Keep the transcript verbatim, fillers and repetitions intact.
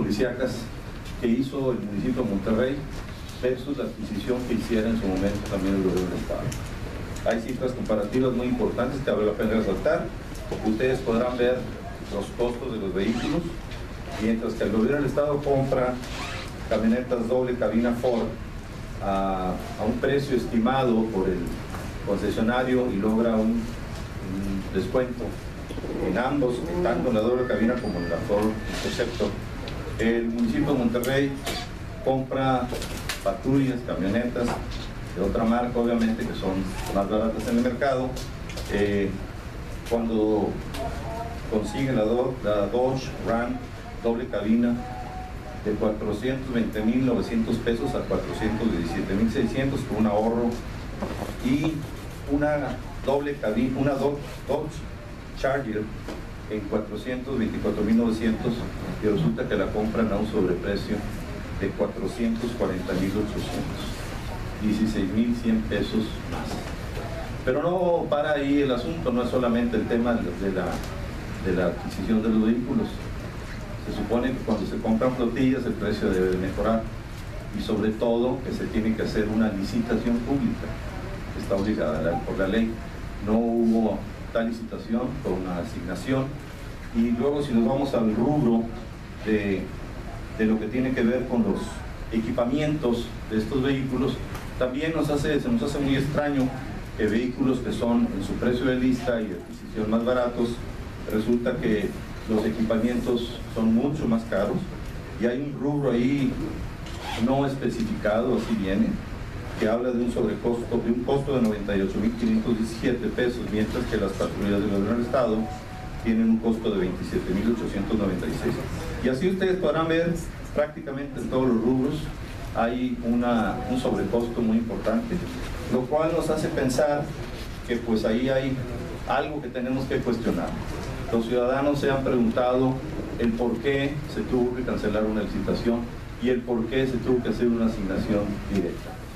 policíacas que hizo el municipio de Monterrey versus la adquisición que hiciera en su momento también el gobierno del Estado. Hay cifras comparativas muy importantes que vale la pena resaltar. Ustedes podrán ver los costos de los vehículos, mientras que el gobierno del Estado compra camionetas doble cabina Ford a, a un precio estimado por el concesionario y logra un, un descuento en ambos, tanto en la doble cabina como en la Ford Interceptor. El municipio de Monterrey compra patrullas, camionetas de otra marca, obviamente, que son más baratas en el mercado. Eh, cuando consigue la, Do la Dodge Ram doble cabina de cuatrocientos veinte mil novecientos pesos a cuatrocientos diecisiete mil seiscientos con un ahorro, y una doble cabina, una Dodge Charger en cuatrocientos veinticuatro mil novecientos, y resulta que la compran a un sobreprecio de cuatrocientos cuarenta mil ochocientos, dieciséis mil cien pesos más. Pero no para ahí el asunto, no es solamente el tema de la, de la adquisición de los vehículos. Se supone que cuando se compran flotillas el precio debe de mejorar, y sobre todo que se tiene que hacer una licitación pública, que está obligada por la ley. No hubo tal licitación, por una asignación. Y luego, si nos vamos al rubro de, de lo que tiene que ver con los equipamientos de estos vehículos, también nos hace, se nos hace muy extraño que vehículos que son en su precio de lista y de adquisición más baratos, resulta que los equipamientos son mucho más caros, y hay un rubro ahí no especificado, así viene, que habla de un sobrecosto, de un costo de noventa y ocho mil quinientos diecisiete pesos, mientras que las patrullas del gobierno del Estado tienen un costo de veintisiete mil ochocientos noventa y seis. Y así ustedes podrán ver prácticamente en todos los rubros hay una, un sobrecosto muy importante, lo cual nos hace pensar que pues ahí hay algo que tenemos que cuestionar. Los ciudadanos se han preguntado el por qué se tuvo que cancelar una licitación y el por qué se tuvo que hacer una asignación directa.